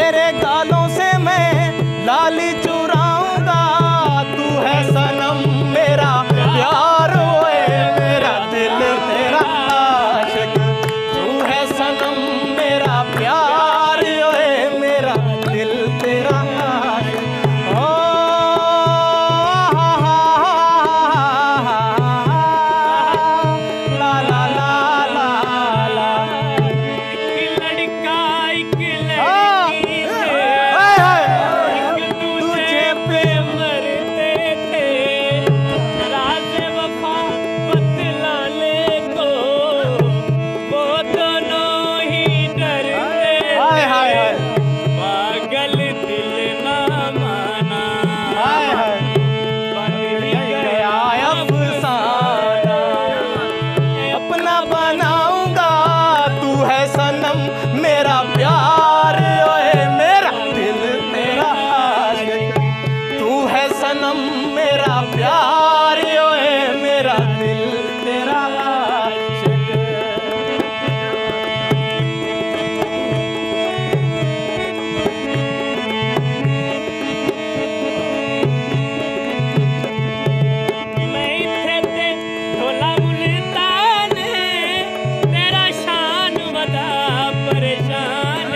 तेरे गालों से मैं लाली चुराऊंगा। तू है सनम मेरा प्यार ओए मेरा दिल तेरा आशिक। तू है सनम मेरा प्यार ओए मेरा दिल तेरा आशिक। ओ ला ला ला ला ला। एक लड़का एक लड़की तुझे पे मरते थे। राज़ वफ़ा बतलाने को वो दोनों ही डरते थे। पागल दिल ना माना बन ही गया अफसाना। अपना बनाऊंगा तू है सनम मेरा प्यार ओए मेरा दिल तेरा आशिक। तू है सनम मेरा प्यार ओए मेरा दिल तेरा आशिक। मैं इत्थे ते ढोला मुल्तान तेरा शान वदा परेशान।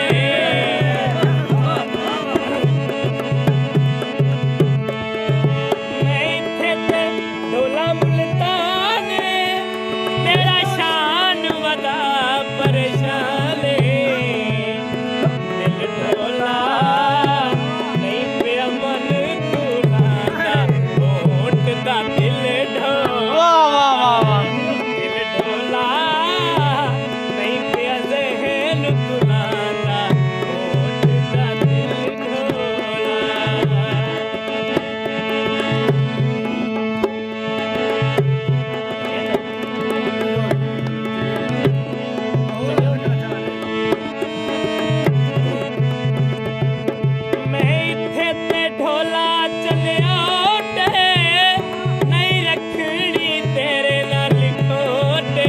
मैं इत्थे ते ढोला मुल्तान तेरा शान वदा परेशान। दिल ढोला नहीं पिया मन तुलाना होठ दा दिल ढोला। वाह वाह वाह वाह। दिल ढोला नहीं पिया ज़हन तुलाना होठ दा दिल ढोला। मैं इत्थे ते ढोला चलिया टे नहीं रखनी तेरे नाल खोटे।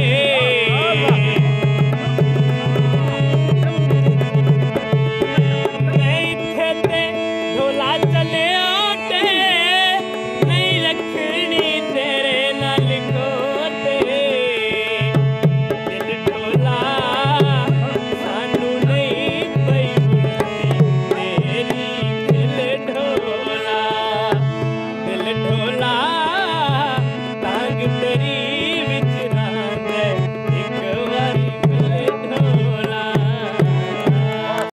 मैं इत्थे ते ढोला चलिया टे नहीं रखनी तेरे नाल खोटे। दिल ढोला सानू नहीं पई भुलदी तेरी दिल ढोला। दिल ढोला टांग तेरी विच